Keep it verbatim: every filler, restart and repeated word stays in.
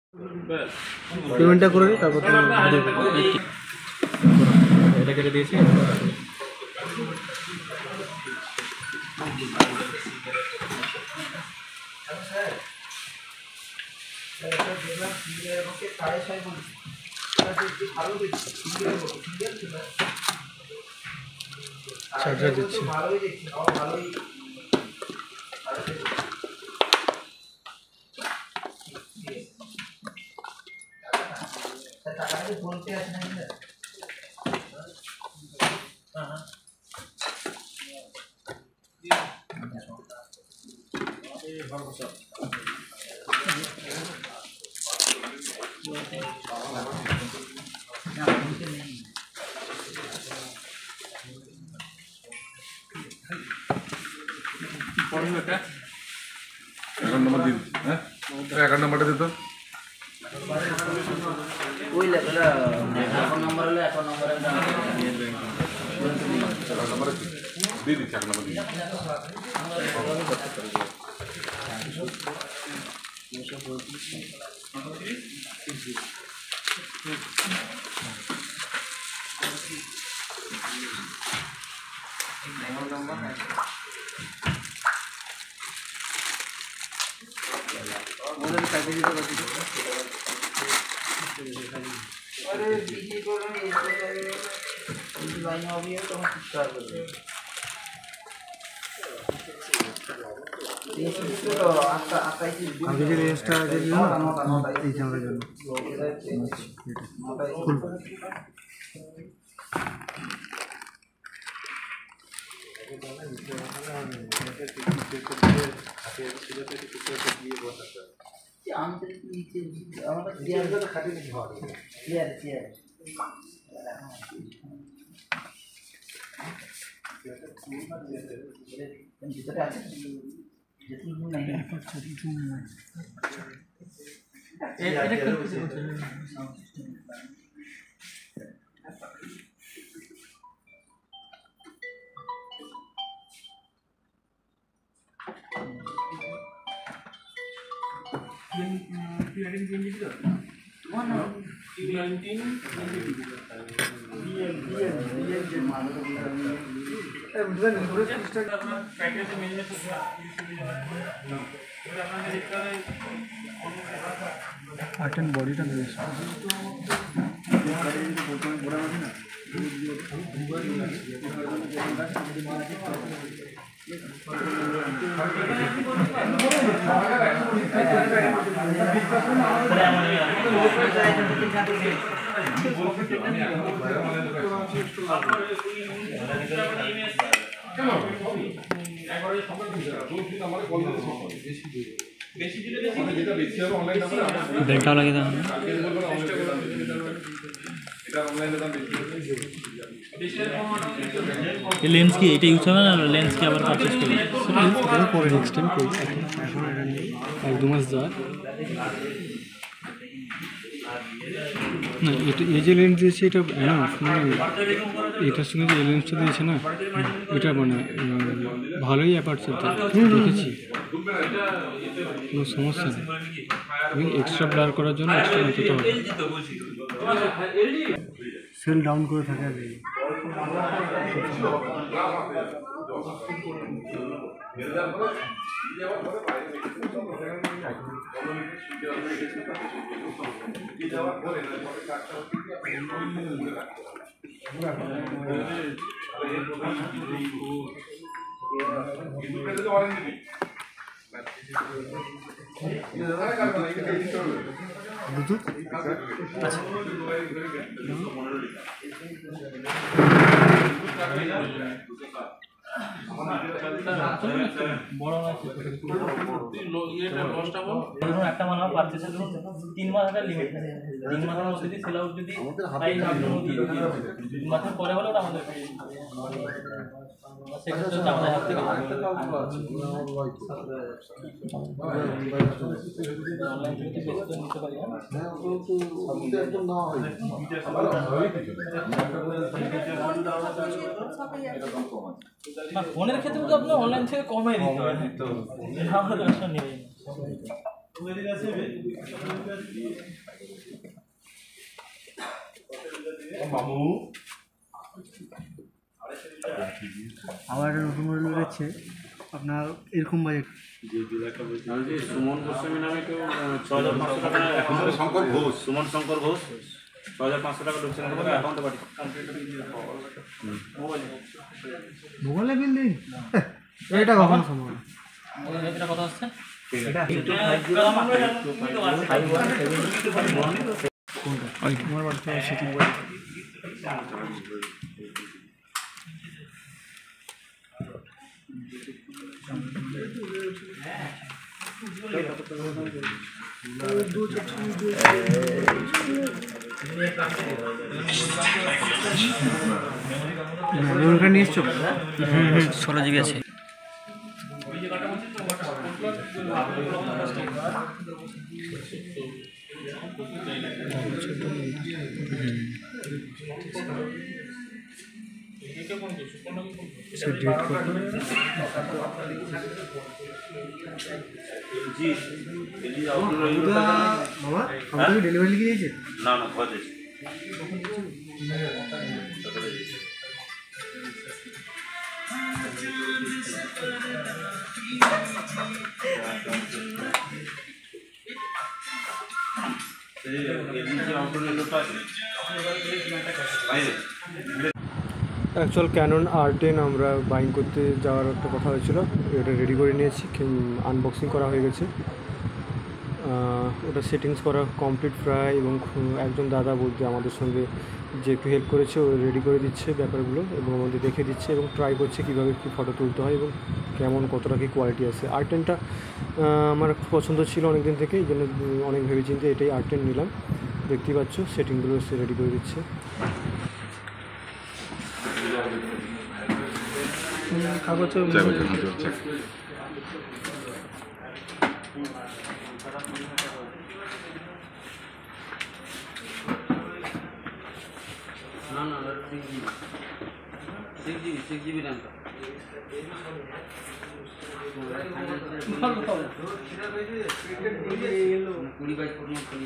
পেমেন্টটা করে দিই, তারপর এটা কেটে দিয়েছি। চার্জার দিচ্ছি। বলতে আছে না অ্যাকাউন্ট নাম্বার দিন। হ্যাঁ, অ্যাকাউন্ট নাম্বারটা দিত। ওই লেভেলে অ্যাকাউন্ট নাম্বার হলে অ্যাকাউন্ট নাম্বার নাম্বার দিয়ে দিচ্ছি। অ্যাকাউন্ট নাম্বার দিন। আগে যে রেঞ্জটা আছে এই ক্যামেরার জন্য ভিতরে আছে R ten বডিটা বেশ ব্যাংকটা লাগে না লেন্স কি এটা ইউজ হবে না? লেন্স কি আবার পারচেজ করবে পরে নেক্সট টাইম করি। এখন এখন এটা নেই, এক দু মাস যাক না। এটা এই যে লেন্স দিয়েছে এটা এনাফ, মানে এটার সঙ্গে যে লেন্সটা দিয়েছে না এটা মানে ভালোই অ্যাপারচার দেখেছি, কোনো সমস্যা নেই। আমি এক্সট্রা ব্লার করার জন্য এক্সট্রা নিতে হবে, সেল ডাউন করে থাকে আর কি। ব্লুটুথ আচ্ছা একটা মাল পারচেজের জন্য তিন মাস একটা লিমিট, তিন মাসের মধ্যে যদি সেল আউট যদি তিন মাসের পরে হলে ওটা আমাদের সেক্ষেত্রে আমাদের হাত থেকে অনলাইন থেকে বেশি করে নিতে পারি। না ফোনের ক্ষেত্রে তো আপনি অনলাইন থেকে কমে দিতে পারেন, আমাদের ব্যবসা নেই। আবার একটা নতুন মডেল বেরোচ্ছে আপনার এরকম বাজেট। সুমন গোস্বামী নামে কেউ ছ হাজার পাঁচশো টাকা শঙ্কর ঘোষ সুমন শঙ্কর ঘোষ ছ হাজার পাঁচশো টাকা ঢুকছে না অ্যাকাউন্টে পাঠিয়ে মোবাইলে বিল্ডিং এটা কখনো সম্ভব না। এটা কথা হচ্ছে আমার বাড়িতে সেটি মোবাইল ওখানে নিয়ে এসছো? ষোলো জিবি আছে। মামা আমাকে ডেলিভারি লিখে দিয়েছে? না না ঘরে অ্যাকচুয়াল ক্যানন আর টেন আমরা বাইং করতে যাওয়ার একটা কথা হয়েছিল, এটা রেডি করে নিয়েছি, আনবক্সিং করা হয়ে গেছে, ওটা সেটিংস করা কমপ্লিট প্রায়, এবং একজন দাদা বলতে আমাদের সঙ্গে যে একটু হেল্প করেছে ও রেডি করে দিচ্ছে ব্যাপারগুলো এবং আমাদের দেখে দিচ্ছে এবং ট্রাই করছে কীভাবে কী ফটো তুলতে হয় এবং কেমন কতটা কী কোয়ালিটি আছে। আর টেনটা আমার খুব পছন্দ ছিল অনেক দিন থেকে, এই জন্য অনেক ভেবে চিন্তে এটাই আর টেন নিলাম। দেখতেই পাচ্ছ সেটিংগুলো সে রেডি করে দিচ্ছে। কাগজ না না six GB six GB six GB র্যামটা কুড়ি বাইশ পর্যন্ত কুড়ি